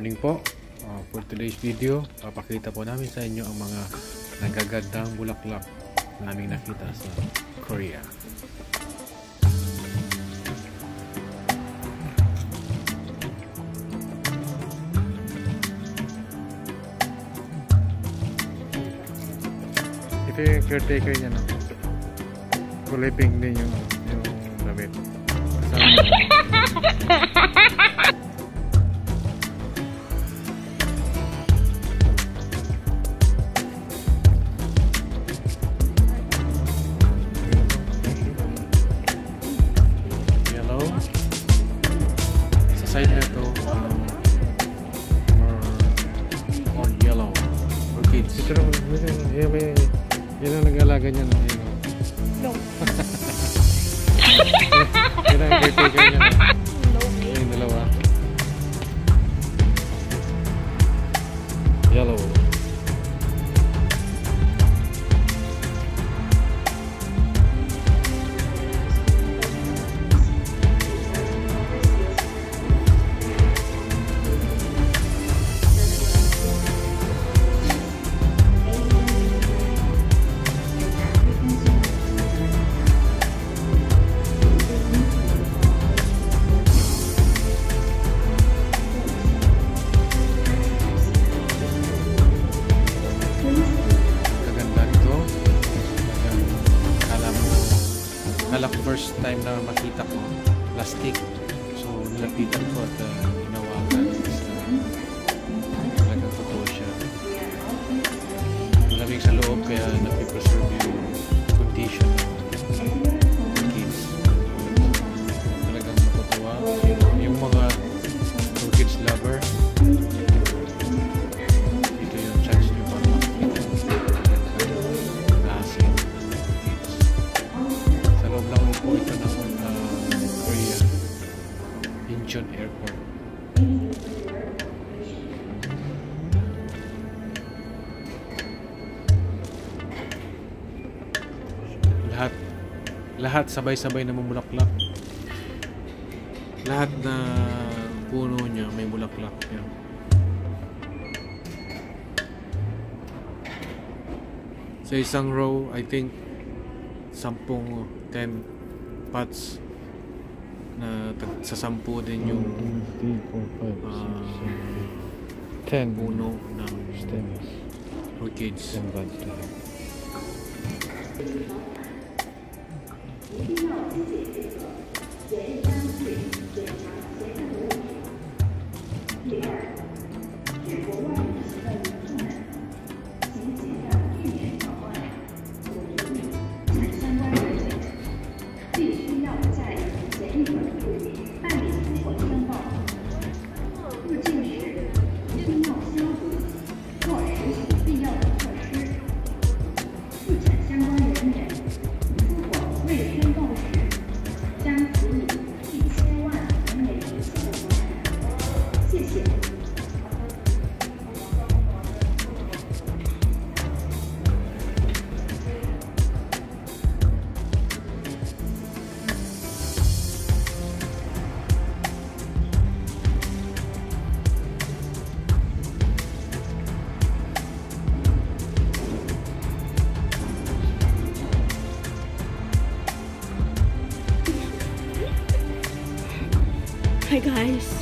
morning po. For today's video, papakita po namin sa inyo ang mga nagagandang bulaklak na aming nakita sa Korea. Ito yung caretaker niya, no? Kulay pink din yung damit. Yellow. Sa side na ito, more yellow. Orchids. Ito naman, yan ang nag-alaga niya, no? No. Yan ang caretaker niya, no? Yung dalawa. Yellow. Kala ko first time na makita ko plastic, so nilapitan ko at hinawakan. Talagang totoo siya. Malamig sa loob kaya napipreserve yung condition ng kids. Talagang matutuwa yung mga kids lover. Ito yung chance nyo para makikita klase kids. Sa loob lang po ito ng Korea Incheon Airport. Lahat sabay-sabay na mamulaklak. Lahat na puno niya may bulaklak yan. Sa isang row, I think 10 pots na sa 10 din yung 10 puno ng orchids. Hi guys.